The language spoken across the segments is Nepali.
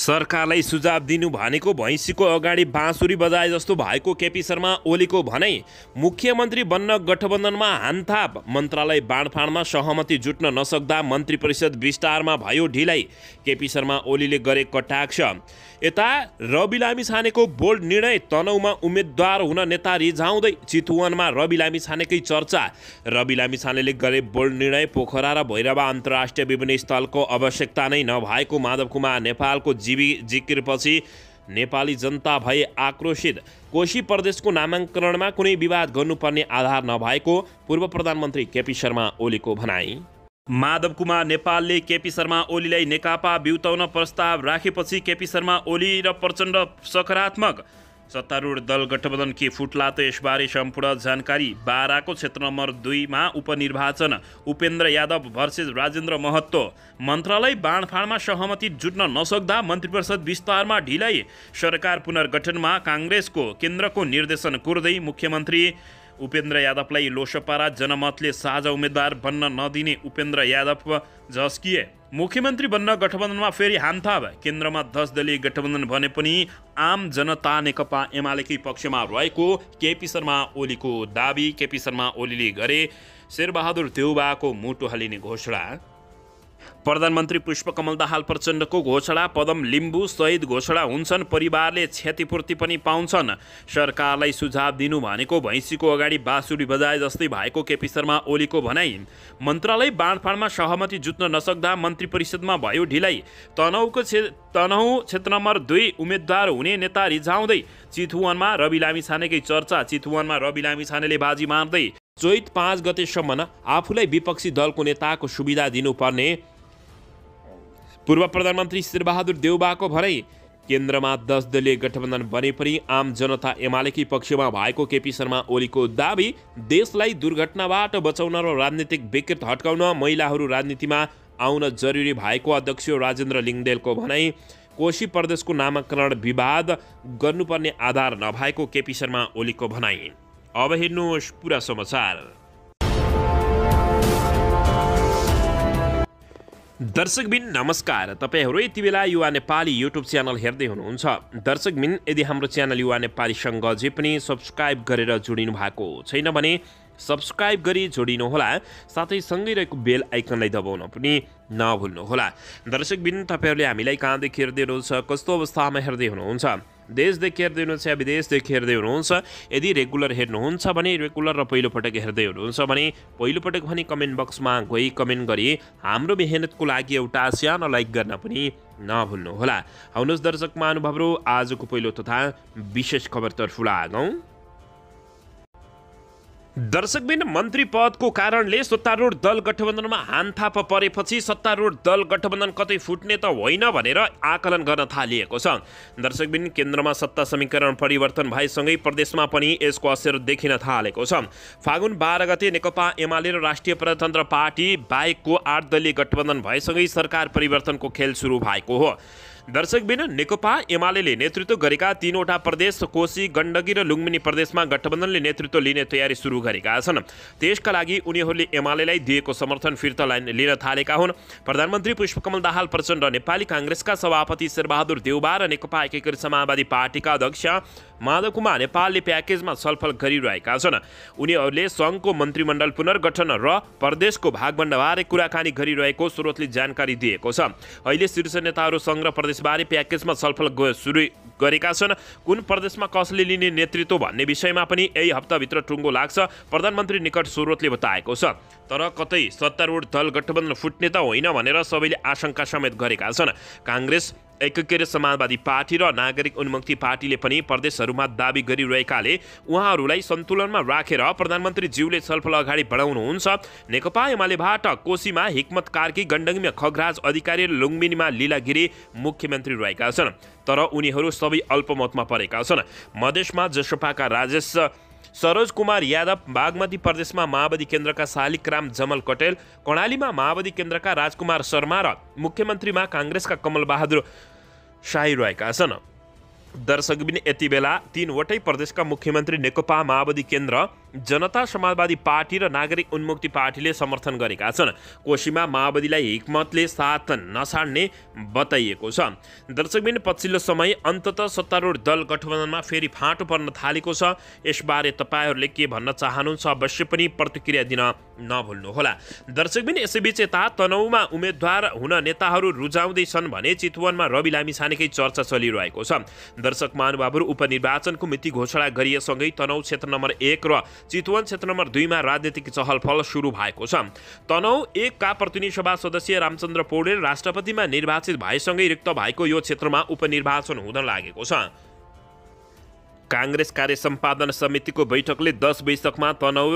सरकारलाई सुझाव दिनु भनेको भैँसीको अगाडि बाँसुरी बजाए जस्तो भएको केपी शर्मा ओलीको भनाई। मुख्यमन्त्री बन्न गठबन्धनमा हानथाप, मन्त्रालय बाँडफाँडमा सहमति जुट्न नसक्दा मन्त्री परिषद विस्तारमा भयो ढिलाइ। केपी शर्मा ओलीले गरे कटाक्ष। यता रवि लामिछानेको बोल्ड निर्णय, तनहुमा उम्मेद्वार हुन नेता रिझाउँदै। चितवनमा रवि लामिछानेकै चर्चा। रवि लामिछानेले गरे बोल्ड निर्णय, पोखरा र भैरवा अन्तर्राष्ट्रिय विमानस्थलको आवश्यकता नै नभएको माधव कुमार नेपालको जिकिरपछि नेपाली जनता भए आक्रोशित। कोशी प्रदेशको नामाङ्करणमा कुनै विवाद गर्नुपर्ने आधार नभएको पूर्व प्रधानमन्त्री केपी शर्मा ओलीको भनाई। माधव कुमार नेपालले केपी शर्मा ओलीलाई नेकपा बिउताउन प्रस्ताव राखेपछि केपी शर्मा ओली र प्रचण्ड सकारात्मक। सत्तारूढ दल गठबन्धनकी फुट्ला त यसबारे सम्पूर्ण जानकारी। बाराको क्षेत्र नम्बर 2 मा उपनिर्वाचन, उपेन्द्र यादव भर्सेस राजेन्द्र महतो। मन्त्रालय बाँडफाँडमा सहमति जुट्न नसक्दा मन्त्रिपरिषद विस्तारमा ढिलाइ। सरकार पुनर्गठनमा काङ्ग्रेसको केन्द्रको निर्देशन कोर्दै मुख्यमन्त्री उपेन्द्र यादवलाई लोसपा र जनमतले साझा उम्मेद्वार बन्न नदिने उपेन्द्र यादव झस्किए। मुख्यमन्त्री बन्न गठबन्धनमा फेरि हामथाप। केन्द्रमा 10 दलीय गठबन्धन भने पनि आम जनता नेकपा एमालेकै पक्षमा रहेको केपी शर्मा ओलीको दाबी। केपी शर्मा ओलीले गरे शेरबहादुर देउबाको मुटु हल्लिने घोषणा। प्रधानमन्त्री पुष्पकमल दाहाल प्रचण्डको घोषणा, पदम लिम्बू सहित घोषणा हुन्छन्, परिवारले क्षतिपूर्ति पनि पाउँछन्। सरकारलाई सुझाव दिनु भनेको भैँसीको अगाडि बाँसुरी बजाए जस्तै भएको केपी शर्मा ओलीको भनाई। मन्त्रालय बाँडफाँडमा सहमति जुट्न नसक्दा मन्त्री परिषदमा भयो ढिलाइ। तनहुँ क्षेत्र नम्बर 2 उम्मेद्वार हुने नेता रिझाउँदै। चितवनमा रवि लामिछानेकै चर्चा। चितवनमा रवि लामिछानेले बाजी मार्दै चैत 5 गतेसम्म आफूलाई विपक्षी दलको नेताको सुविधा दिनुपर्ने पूर्व प्रधानमन्त्री शेरबहादुर देउबाको भनाई। केन्द्रमा 10 दलीय गठबन्धन बने पनि आम जनता एमालेकै पक्षमा भएको केपी शर्मा ओलीको दाबी। देशलाई दुर्घटनाबाट बचाउन र राजनीतिक विकृत हटाउन महिलाहरू राजनीतिमा आउन जरुरी भएको अध्यक्ष राजेन्द्र लिङ्गदेलको भनाई। कोशी प्रदेशको नामाकरण विवाद गर्नुपर्ने आधार नभएको केपी शर्मा ओलीको भनाई। अब हेर्नुहोस् पुरा समाचार। दर्शकबिन नमस्कार, तपाईहरू यति बेला युवा नेपाली युट्युब च्यानल हेर्दै हुनुहुन्छ। दर्शकबिन, यदि हाम्रो च्यानल युवा नेपालीसँग जे पनि सब्सक्राइब गरेर जोडिनु भएको छैन भने सब्सक्राइब गरी जोडिनुहोला, साथै सँगै रहेको बेल आइकनलाई दबाउन पनि नभुल्नुहोला। दर्शकबिन, तपाईहरूले हामीलाई कहाँदेखि हेर्दै हुनुहुन्छ, कस्तो अवस्थामा हेर्दै हुनुहुन्छ, देशदेखि हेर्दै हुनुहुन्छ या विदेशदेखि हेर्दै हुनुहुन्छ, यदि रेगुलर हेर्नुहुन्छ भने रेगुलर र पहिलोपटक हेर्दै हुनुहुन्छ भने पहिलोपटक भने कमेन्ट बक्समा गई कमेन्ट गरी हाम्रो मेहनतको लागि एउटा सानो लाइक गर्न पनि नभुल्नुहोला। आउनुहोस् दर्शक महानुभावहरू, आजको पहिलो तथा विशेष खबरतर्फ लागौँ। दर्शकबिन, मन्त्री पदको कारणले सत्तारूढ दल गठबन्धनमा हानथाप परेपछि सत्तारूढ दल गठबन्धन कतै फुट्ने त होइन भनेर आकलन गर्न थालिएको छ। दर्शकबिन, केन्द्रमा सत्ता समीकरण परिवर्तन भएसँगै प्रदेशमा पनि यसको असर देखिन थालेको छ। फागुन 12 गते नेकपा एमाले र राष्ट्रिय प्रजातन्त्र पार्टी बाहेकको 8 दलीय गठबन्धन भएसँगै सरकार परिवर्तनको खेल सुरु भएको हो। दर्शकबिन, नेकपा एमाले नेतृत्व गरेका 3वटा प्रदेश कोशी, गण्डकी र लुम्बिनी प्रदेशमा गठबन्धनले नेतृत्व लिने तयारी सुरु गरेका छन्। त्यसका लागि उनीहरूले एमालेलाई दिएको समर्थन फिर्ता लिन थालेका हुन्। प्रधानमन्त्री पुष्पकमल दाहाल प्रचण्ड, नेपाली काङ्ग्रेसका सभापति शेरबहादुर देउबा र नेकपा एकीकृत समाजवादी पार्टीका अध्यक्ष माधव कुमार नेपालले प्याकेजमा छलफल गरिरहेका छन्। उनीहरूले सङ्घको मन्त्रीमण्डल पुनर्गठन र प्रदेशको भागबण्डाबारे कुराकानी गरिरहेको स्रोतले जानकारी दिएको छ। अहिले शीर्ष नेताहरू सङ्घ र प्रदेशबारे प्याकेजमा छलफल सुरु गरेका छन्। कुन प्रदेशमा कसले लिने नेतृत्व भन्ने विषयमा पनि यही हप्ताभित्र टुङ्गो लाग्छ, प्रधानमन्त्री निकट स्रोतले बताएको छ। तर कतै सत्तारूढ दल गठबन्धन फुट्ने त होइन भनेर सबैले आशंका समेत गरेका छन्। काङ्ग्रेस, एकीकृत समाजवादी पार्टी र नागरिक उन्मुक्ति पार्टीले पनि प्रदेशहरूमा दाबी गरिरहेकाले उहाँहरूलाई सन्तुलनमा राखेर प्रधानमन्त्रीज्यूले छलफल अगाडि बढाउनुहुन्छ। नेकपा एमालेबाट कोशीमा हिक्मत कार्की, गण्डकीमा खगराज अधिकारी र लुम्बिनीमा लीला गिरी मुख्यमन्त्री रहेका छन्, तर उनीहरू सबै अल्पमतमा परेका छन्। मधेसमा जसपाका राजेश सरोज कुमार यादव, बागमती प्रदेशमा माओवादी केन्द्रका शालिग्राम जमल कटेल, कर्णालीमा माओवादी केन्द्रका राजकुमार शर्मा र मुख्यमन्त्रीमा काङ्ग्रेसका कमल बहादुर शाही रहेका छन्। दर्शकबिन, यति बेला 3वटै प्रदेशका मुख्यमन्त्री नेकपा माओवादी केन्द्र जनता समाजवादी पार्टी र नागरिक उन्मुक्ति पार्टीले समर्थन गरेका छन्। कोशीमा माओवादीलाई हिक्मतले साथ नछाड्ने बताइएको छ। दर्शकबिन पछिल्लो समय अन्ततः सत्तारूढ दल गठबन्धनमा फेरि फाँटो पर्न थालेको छ। यसबारे तपाईँहरूले के भन्न चाहनुहुन्छ अवश्य पनि प्रतिक्रिया दिन नभुल्नुहोला। दर्शकबिन यसैबीच यता तनहुमा उम्मेद्वार हुन नेताहरू रुझाउँदैछन् भने चितवनमा रवि लामिछानेकै चर्चा चलिरहेको छ। दर्शक महानुभावहरू उपनिर्वाचनको मिति घोषणा गरिएसँगै तनहु क्षेत्र नम्बर 1 र चितवन क्षेत्र नम्बर 2 मा राजनीतिक चहलपहल सुरु भएको छ। तनहु 1 का प्रतिनिधि सभा सदस्य रामचन्द्र पौडेल राष्ट्रपतिमा निर्वाचित भएसँगै रिक्त भएको यो क्षेत्रमा उपनिर्वाचन हुन लागेको छ। काङ्ग्रेस कार्य सम्पादन समितिको बैठकले 10 वैशाखमा तनहु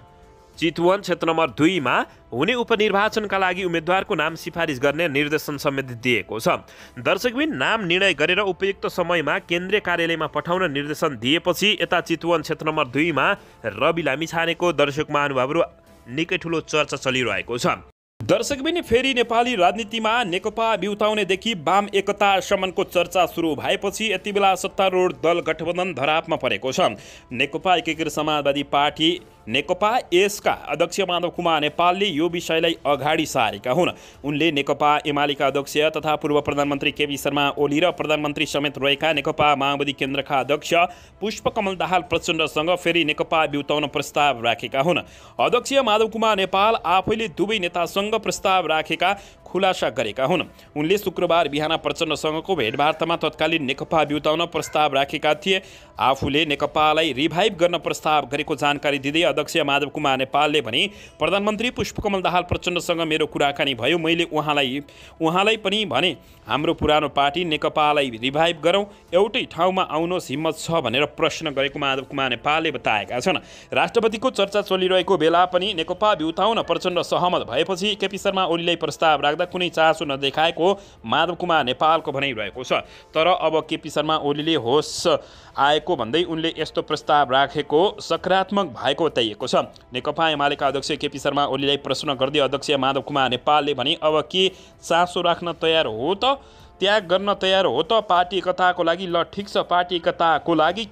चितवन क्षेत्र नम्बर 2 मा हुने उपनिर्वाचनका लागि उम्मेद्वारको नाम सिफारिस गर्ने निर्देशन समेत दिएको छ। दर्शकबिन नाम निर्णय गरेर उपयुक्त समयमा केन्द्रीय कार्यालयमा पठाउन निर्देशन दिएपछि यता चितवन क्षेत्र नम्बर 2 मा रवि लामिछानेको दर्शक महानुभावहरू निकै ठुलो चर्चा चलिरहेको छ। दर्शकबिन फेरि नेपाली राजनीतिमा नेकपा बिउताउनेदेखि वाम एकतासम्मको चर्चा सुरु भएपछि यति बेला सत्तारूढ दल गठबन्धन धरापमा परेको छ। नेकपा एकीकृत समाजवादी पार्टी नेकपा यसका अध्यक्ष माधव कुमार नेपालले यो विषयलाई अगाडि सारेका हुन्। उनले नेकपा एमालेका अध्यक्ष तथा पूर्व प्रधानमन्त्री केपी शर्मा ओली र प्रधानमन्त्री समेत रहेका नेकपा माओवादी केन्द्रका अध्यक्ष पुष्पकमल दाहाल प्रचण्डसँग फेरि नेकपा बिउताउन प्रस्ताव राखेका हुन्। अध्यक्ष माधव कुमार नेपाल आफैले दुवै नेतासँग प्रस्ताव राखेका खुलासा गरेका हुन्। उनले शुक्रबार बिहान प्रचण्डसँगको भेटवार्तामा तत्कालीन नेकपा बिउताउन प्रस्ताव राखेका थिए। आफूले नेकपालाई रिभाइभ गर्न प्रस्ताव गरेको जानकारी दिँदै अध्यक्ष माधव कुमार नेपालले भने प्रधानमन्त्री पुष्पकमल दाहाल प्रचण्डसँग मेरो कुराकानी भयो। मैले उहाँलाई पनि भने हाम्रो पुरानो पार्टी नेकपालाई रिभाइभ गरौँ, एउटै ठाउँमा आउनुहोस्, हिम्मत छ भनेर प्रश्न गरेको माधव कुमार नेपालले बताएका छन्। राष्ट्रपतिको चर्चा चलिरहेको बेला पनि नेकपा बिउताउन प्रचण्ड सहमत भएपछि केपी शर्मा ओलीलाई प्रस्ताव राख्दा कुनै चासो नदेखाएको माधव कुमार नेपालको भनाइरहेको छ। तर अब केपी शर्मा ओलीले होस आएको भन्दै उनले यस्तो प्रस्ताव राखेको सकारात्मक भएको बताइएको छ। नेकपा एमालेका अध्यक्ष केपी शर्मा ओलीलाई प्रश्न गर्दै अध्यक्ष माधव कुमार नेपालले भने अब के चासो राख्न तयार हो त, त्याग गर्न तयार हो त पार्टी एकताको लागि? ल ठिक छ, पार्टी एकताको लागि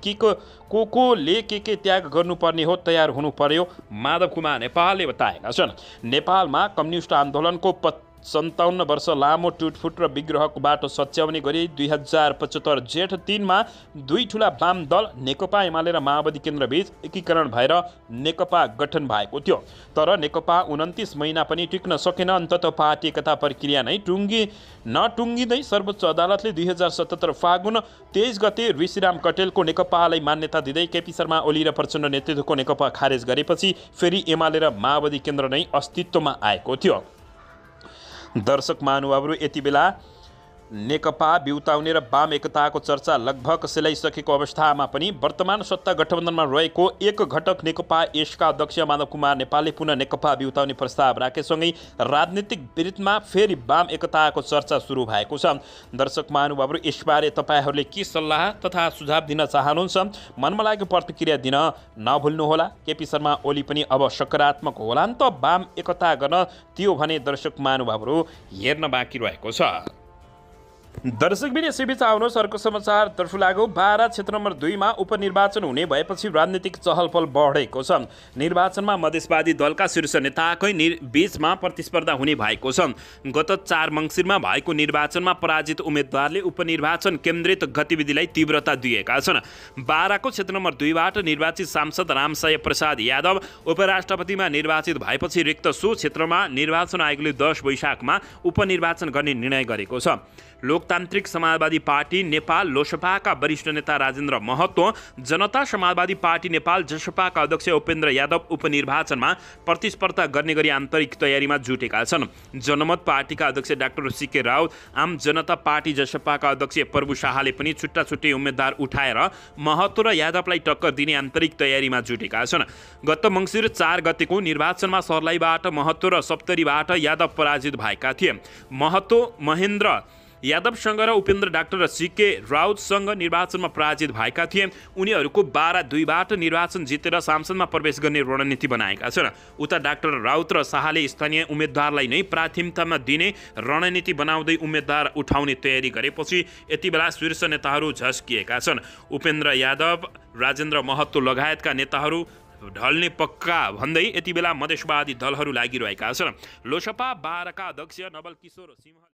कोले के त्याग गर्नुपर्ने हो, तयार हुनु पर्यो, माधव कुमार नेपालले बताएका छन्। नेपालमा कम्युनिस्ट आन्दोलनको 57 वर्ष लामो टुटफुट र विग्रहको बाटो सच्याउने गरी 2075 जेठ 3 मा दुई ठुला वाम दल नेकपा एमाले र माओवादी केन्द्रबीच एकीकरण भएर नेकपा गठन भएको थियो। तर नेकपा 29 महिना पनि टिक्न सकेन। अन्ततः पार्टी एकता प्रक्रिया नै नटुङ्गिँदै सर्वोच्च अदालतले 2077 फागुन 23 गते ऋषिराम कटेलको नेकपालाई मान्यता दिँदै केपी शर्मा ओली र प्रचण्ड नेतृत्वको नेकपा खारेज गरेपछि फेरि एमाले र माओवादी केन्द्र नै अस्तित्वमा आएको थियो। दर्शक महानुभावहरू यति बेला नेकपा बिउताउने र वाम एकताको चर्चा लगभग सेलाइसकेको अवस्थामा पनि वर्तमान सत्ता गठबन्धनमा रहेको एक घटक नेकपा यसका अध्यक्ष माधव कुमार नेपालले पुनः नेकपा बिउताउने प्रस्ताव राखेसँगै राजनीतिक विरुद्धमा फेरि वाम एकताको चर्चा सुरु भएको छ। दर्शक महानुभावहरू यसबारे तपाईँहरूले के सल्लाह तथा सुझाव दिन चाहनुहुन्छ मनमा लागेको प्रतिक्रिया दिन नभुल्नुहोला। केपी शर्मा ओली पनि अब सकारात्मक होला नि त वाम एकता गर्न, त्यो भने दर्शक महानुभावहरू हेर्न बाँकी रहेको छ। दर्शकबिन यसैबीच आउनुहोस् अर्को समाचार तर्फ लागौ। बारा क्षेत्र नम्बर 2 मा उपनिर्वाचन हुने भएपछि राजनीतिक चहलपहल बढेको छ। निर्वाचनमा मधेसवादी दलका शीर्ष नेताकै बीचमा प्रतिस्पर्धा हुने भएको छ। गत 4 मङ्सिरमा भएको निर्वाचनमा पराजित उम्मेद्वारले उपनिर्वाचन केन्द्रित गतिविधिलाई तीव्रता दिएका छन्। बाराको क्षेत्र नम्बर 2 बाट निर्वाचित सांसद रामसाय प्रसाद यादव उपराष्ट्रपतिमा निर्वाचित भएपछि रिक्त सो क्षेत्रमा निर्वाचन आयोगले 10 वैशाखमा उपनिर्वाचन गर्ने निर्णय गरेको छ। लोकतान्त्रिक समाजवादी पार्टी नेपाल लोसपाका वरिष्ठ नेता राजेन्द्र महतो, जनता समाजवादी पार्टी नेपाल जसपाका अध्यक्ष उपेन्द्र यादव उपनिर्वाचनमा प्रतिस्पर्धा गर्ने गरी आन्तरिक तयारीमा जुटेका छन्। जनमत पार्टीका अध्यक्ष डाक्टर सीके राउत, आम जनता पार्टी जसपाका अध्यक्ष प्रभु शाहले पनि छुट्टा छुट्टै उम्मेद्वार उठाएर महतो र यादवलाई टक्कर दिने आन्तरिक तयारीमा जुटेका छन्। गत मङ्सिर 4 गतेको निर्वाचनमा सर्लाहीबाट महतो र सप्तरीबाट यादव पराजित भएका थिए। महतो महेन्द्र यादवसँग र उपेन्द्र डाक्टर सीके राउतसँग निर्वाचनमा पराजित भएका थिए। उनीहरूको 12-2 बाट निर्वाचन जितेर सांसदमा प्रवेश गर्ने रणनीति बनाएका छन्। उता डाक्टर राउत र शाहले स्थानीय उम्मेद्वारलाई नै प्राथमिकतामा दिने रणनीति बनाउँदै उम्मेद्वार उठाउने तयारी गरेपछि यति बेला शीर्ष नेताहरू झस्किएका छन्। उपेन्द्र यादव, राजेन्द्र महतो लगायतका नेताहरू ढल्ने पक्का भन्दै यति बेला मधेसवादी दलहरू लागिरहेका छन्। लोसपा 12 का अध्यक्ष नवल किशोर सिंह